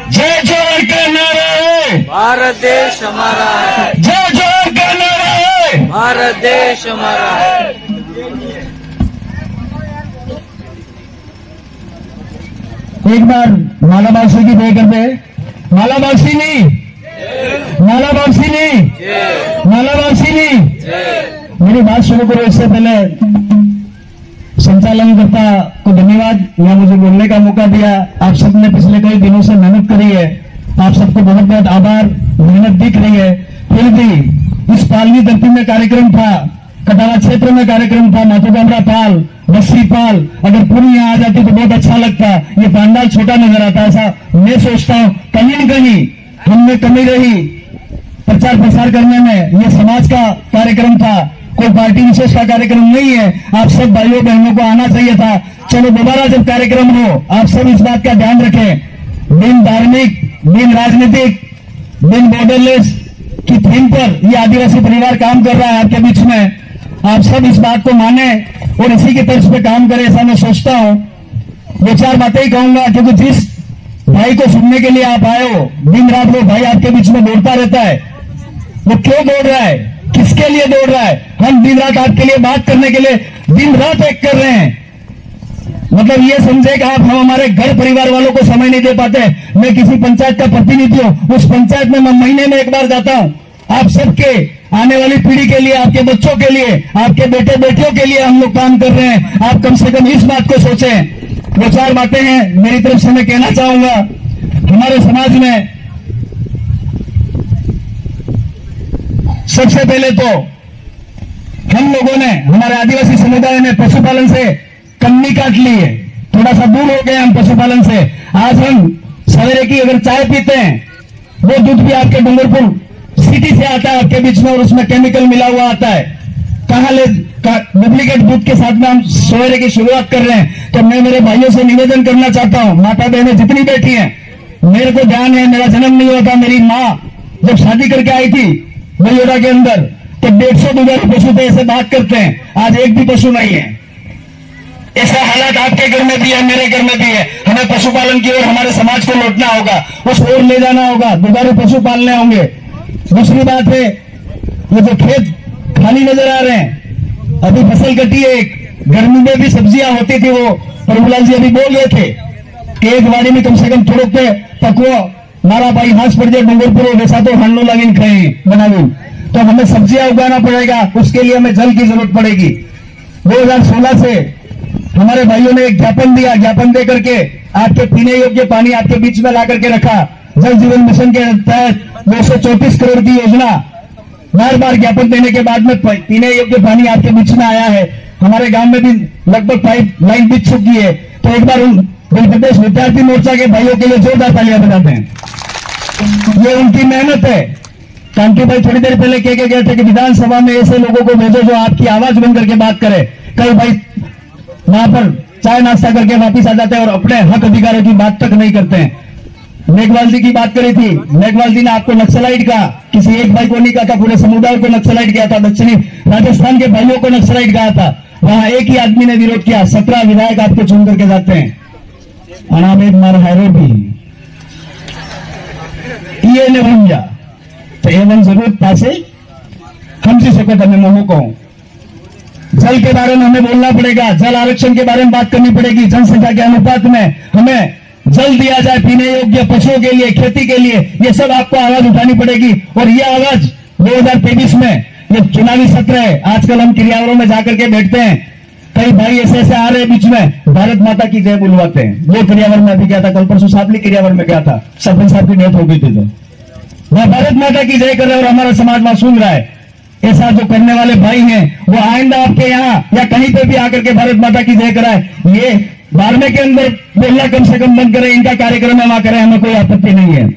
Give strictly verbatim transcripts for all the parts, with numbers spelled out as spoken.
जय जोहर का नारा है, भारत देश हमारा है। जय जोहर का नारा है, भारत देश हमारा है। एक बार माला बासी की जय करते हैं। माला बासी नहीं, माला बासी नहीं, माला बासी नहीं। मेरी बात शुरू करो इससे पहले संचालनकर्ता को धन्यवाद, यहाँ मुझे बोलने का मौका दिया। आप सबने पिछले कई दिनों से मेहनत करी है, आप सबको बहुत बहुत आभार। मेहनत दिख रही है, फिर भी इस पालनी धरती में कार्यक्रम था, कटावा क्षेत्र में कार्यक्रम था, माथोगमरा पाल, बस्सी पाल, अगर पूरी यहाँ आ जाती तो बहुत अच्छा लगता। ये पंडाल छोटा नजर आता, ऐसा मैं सोचता हूँ। कहीं न कहीं हमने कमी रही प्रचार प्रसार करने में। ये समाज का कार्यक्रम था, कोई पार्टी विशेष का कार्यक्रम नहीं है। आप सब भाइयों बहनों को आना चाहिए था। चलो दोबारा जब कार्यक्रम हो, आप सब इस बात का ध्यान रखें। दिन धार्मिक, दिन राजनीतिक, दिन बॉर्डरलेस की थीम पर ये आदिवासी परिवार काम कर रहा है आपके बीच में। आप सब इस बात को माने और इसी के तर्ज पे काम करें, ऐसा मैं सोचता हूं। दो चार बातें ही कहूंगा, क्योंकि जिस भाई को सुनने के लिए आप आए हो, दिन रात वो भाई आपके बीच में दौड़ता रहता है। वो क्यों दौड़ रहा है, किसके लिए दौड़ रहा है? हम दिन रात आपके लिए बात करने के लिए दिन रात एक कर रहे हैं। मतलब ये समझे कि आप हम हमारे घर परिवार वालों को समय नहीं दे पाते। मैं किसी पंचायत का प्रतिनिधि हूं, उस पंचायत में मैं महीने में एक बार जाता हूं। आप सबके आने वाली पीढ़ी के लिए, आपके बच्चों के लिए, आपके बेटे बेटियों के लिए हम लोग काम कर रहे हैं। आप कम से कम इस बात को सोचें। दो चार बातें हैं मेरी तरफ से मैं कहना चाहूंगा। हमारे समाज में सबसे पहले तो हम लोगों ने, हमारे आदिवासी समुदाय ने पशुपालन से कन्नी काट ली है। थोड़ा सा दूर हो गए हम पशुपालन से। आज हम सवेरे की अगर चाय पीते हैं, वो दूध भी आपके डूंगरपुर सिटी से आता है आपके बीच में, और उसमें केमिकल मिला हुआ आता है। कहां ले डुप्लीकेट दूध के साथ में हम सवेरे की शुरुआत कर रहे हैं। तो मैं मेरे भाइयों से निवेदन करना चाहता हूं, माता बहनें जितनी बैठी हैं, मेरे को ध्यान है, मेरा जन्म नहीं हुआ था, मेरी माँ जब शादी करके आई थी बलियोड़ा के अंदर, तो डेढ़ सौ दुधारू पशु थे, ऐसे बात करते हैं। आज एक भी पशु नहीं है। ऐसा हालात आपके घर में भी है, मेरे घर में भी है। हमें पशुपालन की ओर हमारे समाज को लौटना होगा, उस ओर ले जाना होगा, दुधारू पशु पालने होंगे। दूसरी बात है, ये जो खेत खाली नजर आ रहे हैं, अभी फसल कटी है। एक गर्मी में भी सब्जियां होती थी, वो प्रभुलाल जी अभी बोल रहे थे कि एक वाड़ी में कम से कम थोड़ो पे पकवो मारा भाई हाथ पड़ जाए डूंगरपुर, वैसा तो हन्नू लगिन खाए बनावी। तो हमें सब्जियां उगाना पड़ेगा, उसके लिए हमें जल की जरूरत पड़ेगी। दो हजार सोलह से हमारे भाइयों ने एक ज्ञापन दिया, ज्ञापन दे करके आपके पीने योग्य पानी आपके बीच में ला करके रखा। जल जीवन मिशन के तहत दो सौ चौंतीस करोड़ की योजना, बार बार ज्ञापन देने के बाद में पीने योग्य पानी आपके बीच में आया है। हमारे गांव में भी लगभग पाइप लाइन बिछ चुकी है। तो एक बार उन प्रदेश विद्यार्थी मोर्चा के भाइयों के लिए जोरदार तालियां बजाते हैं। ये उनकी मेहनत है। कांटी भाई थोड़ी देर पहले कह के गए थे कि विधानसभा में ऐसे लोगों को भेजो जो आपकी आवाज बन करके बात करे। कई भाई वहां पर चाय नाश्ता करके वापिस आ जाते हैं और अपने हक अधिकारों की बात तक नहीं करते हैं। मेघवाल जी की बात करी थी, मेघवाल जी ने आपको नक्सलाइट कहा, किसी एक भाई को नहीं कहा था, पूरे समुदाय को नक्सलाइट किया था। दक्षिणी राजस्थान के भाइयों को नक्सलाइट कहा था, वहां एक ही आदमी ने विरोध किया। सत्रह विधायक आपको चुन करके जाते हैं। अनामेद मार हैरो भी ये ने बन जा तो एवं जरूर पासे हम जी सको तमें मोह को। जल के बारे में हमें बोलना पड़ेगा, जल आरक्षण के बारे में बात करनी पड़ेगी। जनसंख्या के अनुपात में हमें जल दिया जाए पीने योग्य, पशुओं के लिए, खेती के लिए, ये सब आपको आवाज उठानी पड़ेगी। और ये आवाज दो हजार तेईस में, ये चुनावी सत्र है, आजकल हम क्रियावरों में जाकर के बैठते हैं, कई भाई ऐसे ऐसे आ रहे हैं बीच में, भारत माता की जय बुलवाते हैं। वो क्रियावर में अभी गया था, कल परसों साबली क्रियावर में गया था, सरपंच साहब की डेथ हो गई थी, तो वह भारत माता की जय कर रहे हैं और हमारा समाज वहां सुन रहा है। ऐसा जो करने वाले भाई हैं वो आइंदा आपके यहाँ या कहीं पे भी आकर के भारत माता की जय कराए। ये बारमे के अंदर बोलना कम से कम बंद करें, इनका कार्यक्रम है वहां करें, हमें कोई आपत्ति नहीं है।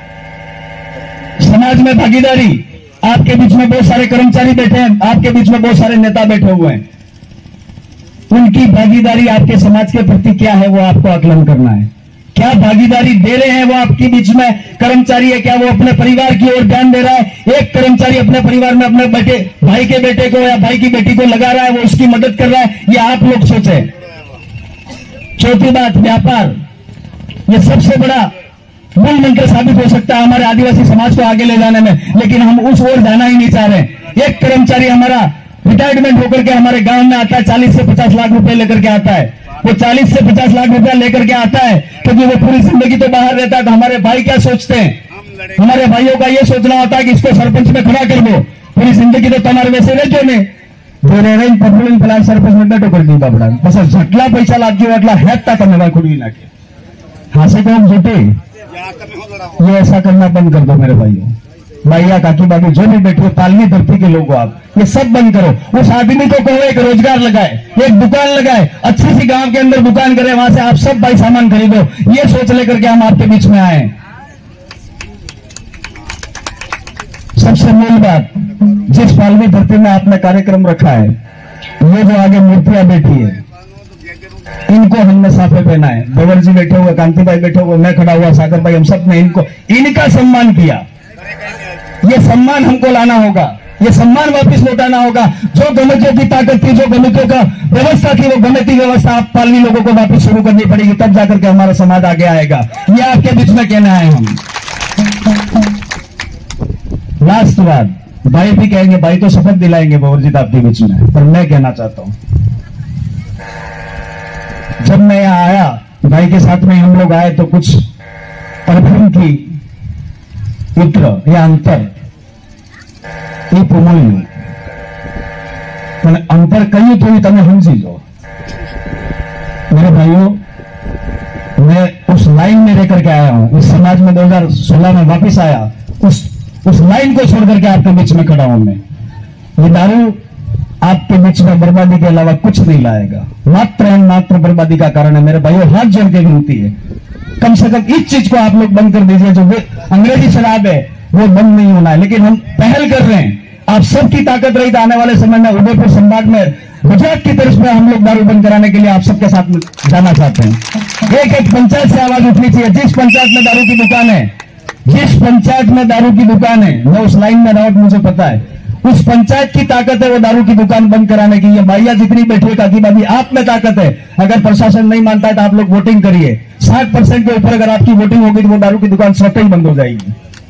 समाज में भागीदारी, आपके बीच में बहुत सारे कर्मचारी बैठे हैं, आपके बीच में बहुत सारे नेता बैठे हुए हैं, उनकी भागीदारी आपके समाज के प्रति क्या है वो आपको आकलन करना है। क्या भागीदारी दे रहे हैं वो आपके बीच में कर्मचारी है, क्या वो अपने परिवार की ओर ध्यान दे रहा है? एक कर्मचारी अपने परिवार में अपने बेटे भाई के बेटे को या भाई की बेटी को लगा रहा है, वो उसकी मदद कर रहा है, ये आप लोग सोचें। चौथी बात, व्यापार। ये सबसे बड़ा मूल मंत्र साबित हो सकता है हमारे आदिवासी समाज को आगे ले जाने में, लेकिन हम उस ओर जाना ही नहीं चाह रहे। एक कर्मचारी हमारा रिटायरमेंट होकर के हमारे गांव में आता है, चालीस से पचास लाख रुपए लेकर के आता है। वो चालीस से पचास लाख रुपया लेकर के आता है क्योंकि वो पूरी जिंदगी तो बाहर रहता है। तो हमारे भाई क्या सोचते हैं, हमारे भाइयों का ये सोचना होता है कि इसको सरपंच में खड़ा कर दो, पूरी जिंदगी तो तुम्हारे वैसे रहते ने पकडून પેલા સરપંચ में બેઠો કરી દીધા આપણા બસ જેટલા પૈસા લાગ્યો એટલા હેકતા તમે ભાઈ ખોડી નાખે હાસે તો हम झूठे। ये ऐसा करना बंद कर दो मेरे भाइयों, भैया काकी बाबू जो भी बैठे हो, तालवी धरती के लोगों, आप ये सब बंद करो। उस आदमी को कहो एक रोजगार लगाए, एक दुकान लगाए, अच्छी सी गांव के अंदर दुकान करे, वहां से आप सब भाई सामान खरीदो। ये सोच लेकर के हम आपके बीच में आए। सबसे मूल बात, जिस पालवी धरती में आपने कार्यक्रम रखा है, ये जो आगे मूर्तियां बैठी है, इनको हमने साफे पहना है। देवर जी बैठे हुए, कांति भाई बैठे हुए, मैं खड़ा हुआ, सागर भाई, हम सब ने इनको इनका सम्मान किया। ये सम्मान हमको लाना होगा, ये सम्मान वापस लौटाना होगा। जो गमतियों की ताकत थी, जो गमतियों का व्यवस्था थी, वो गमती व्यवस्था आप पालवी लोगों को वापस शुरू करनी पड़ेगी, तब जाकर के हमारा समाज आगे आएगा। ये आपके बीच में कहना है हम। लास्ट बात, भाई भी कहेंगे, भाई तो शपथ दिलाएंगे बवरजीत आपके बीच में, पर मैं कहना चाहता हूं, जब मैं यहां आया, भाई के साथ में हम लोग आए तो कुछ परफ्यूम की उतर या अंतर ये पोमोल्યું, अंतर कहीं तो तब समझी लो मेरे भाइयों। मैं उस लाइन में रहकर के आया हूं, उस समाज में दो हज़ार सोलह में वापस आया, उस उस लाइन को छोड़ करके आपके बीच में खड़ा हूं मैं। ये दारू आपके बीच में बर्बादी के अलावा कुछ नहीं लाएगा, मात्र एंड मात्र बर्बादी का कारण है। मेरे भाइयों हाथ जोड़ के विनती है, कम से कम इस चीज को आप लोग बंद कर दीजिए। जो अंग्रेजी शराब है वो बंद नहीं होना है, लेकिन हम पहल कर रहे हैं। आप सबकी ताकत रही तो आने वाले समय में उदयपुर संभाग में, गुजरात की तरफ में हम लोग दारू बंद कराने के लिए आप सबके साथ में जाना चाहते हैं। एक एक पंचायत से आवाज उठनी चाहिए। जिस पंचायत में दारू की दुकान है, जिस पंचायत में दारू की दुकान है, मैं उस लाइन में राउट मुझे पता है, उस पंचायत की ताकत है वो दारू की दुकान बंद कराने की। ये भैया जितनी बैठी है, काकी बाबी, आप में ताकत है। अगर प्रशासन नहीं मानता है तो आप लोग वोटिंग करिए। साठ परसेंट के ऊपर अगर आपकी वोटिंग होगी तो वो दारू की दुकान स्वतः ही बंद हो जाएगी।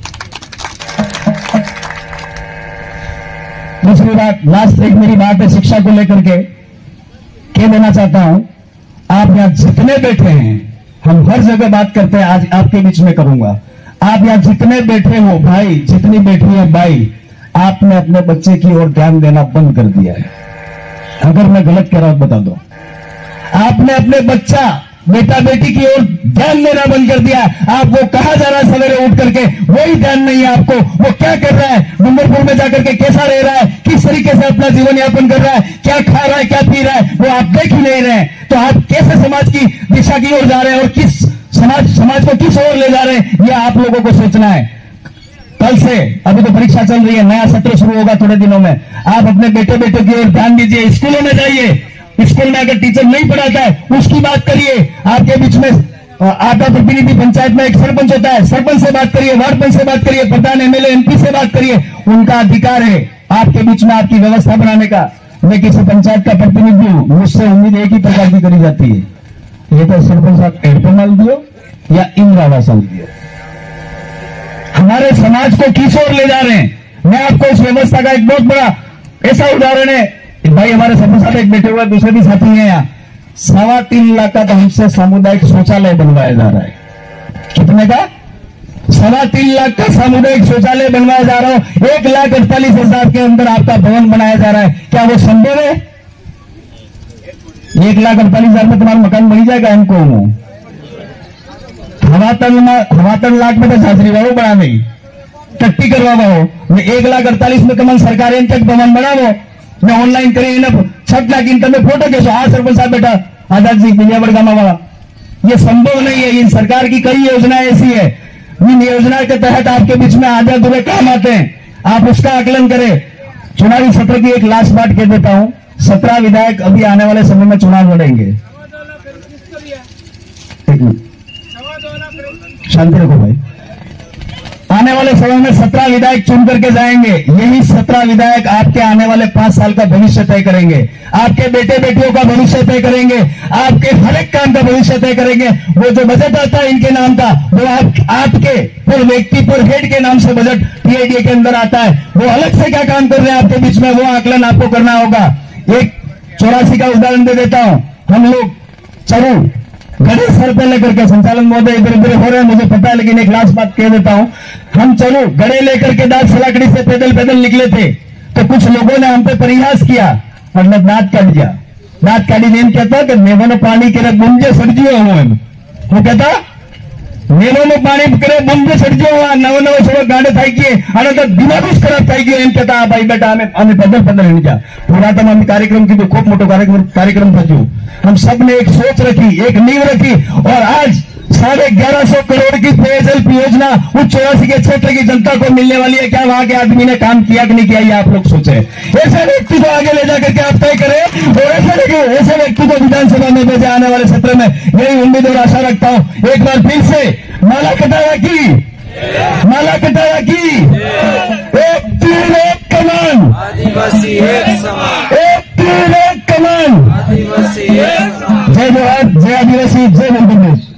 दूसरी बात, लास्ट एक मेरी बात है शिक्षा को लेकर के, क्या देना चाहता हूं, आप यहां जितने बैठे हैं, हम हर जगह बात करते हैं, आज आपके बीच में करूंगा। आप यहां जितने बैठे हो भाई, जितनी बैठी है भाई, आपने अपने बच्चे की ओर ध्यान देना बंद कर दिया है। अगर मैं गलत कह रहा हूं बता दो। आपने अपने बच्चा, बेटा बेटी की ओर ध्यान देना बंद कर दिया। आप वो कहां जा रहा है सवेरे उठ करके, वही ध्यान नहीं है आपको। वो क्या कर रहा है, डूंगरपुर में जाकर के कैसा रह रहा है, किस तरीके से अपना जीवन यापन कर रहा है, क्या खा रहा है, क्या पी रहा है, वो आप देख ही नहीं रहे। तो आप कैसे समाज की दिशा की ओर जा रहे हैं और किस समाज समाज को किस ओर ले जा रहे हैं, यह आप लोगों को सोचना है। कल से, अभी तो परीक्षा चल रही है, नया सत्र शुरू होगा थोड़े दिनों में, आप अपने बेटे बेटे की ओर ध्यान दीजिए। स्कूलों में जाइए, स्कूल में अगर टीचर नहीं पढ़ाता है उसकी बात करिए। आपके बीच में आपका प्रतिनिधि पंचायत में एक सरपंच होता है, सरपंच से बात करिए, वार्ड पंच से बात करिए, प्रधान एमएलए एमपी से बात करिए। उनका अधिकार है आपके बीच में आपकी व्यवस्था बनाने का। मैं किसी पंचायत का प्रतिनिधि हूं, मुझसे उम्मीद एक ही प्रकार की करी जाती है, ये तो सरपंच साहब हेडपंप माल दियो या इंदिरा आवास दियो। हमारे समाज को किस ओर ले जा रहे हैं। मैं आपको इस व्यवस्था का एक बहुत बड़ा ऐसा उदाहरण है, भाई हमारे सरपंच साहब एक बैठे हुए, दूसरे भी साथी हैं यहाँ, सवा तीन लाख का तो हमसे सामुदायिक शौचालय बनवाया जा रहा है। कितने का? सवा तीन लाख का सामुदायिक शौचालय बनवाया जा रहा हो। एक लाख अड़तालीस हजार के अंदर आपका भवन बनाया जा रहा है। क्या वो संभव है? एक लाख अड़तालीस हजार में तुम्हारा मकान बन जाएगा? हमको हवातन हवातन लाख में तो झांझरी वालों बना नहीं, टट्टी करवा हो। एक लाख अड़तालीस में तुम्हारे सरकारी तक भवन बनावो ने ऑनलाइन કરીને छठ लाखी તમે फोटो कैसो आ सरपंच साहब बेटा आजाद जी बिलियावड़ गामा वाला। ये संभव नहीं है। इन सरकार की कई योजनाएं ऐसी है, इन योजना के तहत आपके बीच में आधे अधूरे काम आते हैं, आप उसका आकलन करें। चुनावी सत्र की एक लास्ट बात कह देता हूं, सत्रह विधायक अभी आने वाले समय में चुनाव लड़ेंगे। शांति रखो भाई। आने वाले समय में सत्रह विधायक चुन करके जाएंगे। यही सत्रह विधायक आपके आने वाले पांच साल का भविष्य तय करेंगे, आपके बेटे बेटियों का भविष्य तय करेंगे, आपके हर एक काम का भविष्य तय करेंगे। वो जो बजट आता है इनके नाम का, वो आप, आपके पर व्यक्ति पर हेड के नाम से बजट पीआईडी के अंदर आता है। वो अलग से क्या काम कर रहे हैं आपके बीच में, वो आकलन आपको करना होगा। एक चौरासी का उदाहरण दे देता हूं। हम लोग चलो गड़े सर पे लेकर के, संचालन महोदय इधर उधर हो रहे हैं मुझे पता है, लेकिन एक लास्ट बात कह देता हूं। हम चलो गड़े लेकर के दांत सलाकड़ी से पैदल पैदल निकले थे, तो कुछ लोगों ने हम पे परिहास किया, मतलब दांत काट दिया। दांत काटी नेम कहता कि नेवों पानी के गुंजे सड़जियो हूं, वो कहता नेवों पानी करे गुंजे सड़जियो हुआ, नव नव सब गाड़े थाई गए અને તો દિમાગ જ ખરાબ થઈ ગયો એમ કહેતા આ ભાઈ બેટા અમે અમે પદલ પદલ હેણી જા પુરાતન અમે કાર્યક્રમ कीधु खूब मोटो कार्यक्रम कार्यक्रम थयो। हम सब ने एक सोच रखी, एक नींव रखी, और आज साढ़े ग्यारह सौ करोड़ की पेयजल योजना उस चौरासी के क्षेत्र की जनता को मिलने वाली है। क्या वहां के आदमी ने काम किया कि नहीं किया, ये आप लोग सोचे। ऐसे व्यक्ति को आगे ले जाकर के आप तय करें, और ऐसे ऐसे व्यक्ति को विधानसभा में भेजे आने वाले सत्र में, यही उम्मीद और आशा रखता हूं। एक बार फिर से माला कटाया की माला कटाया की एक तीर एक कमान, आदिवासी एक समान, एक तीर एक कमान। आदिवासी एक समान। जय जोहार, जय आदिवासी, जय मध्य प्रदेश।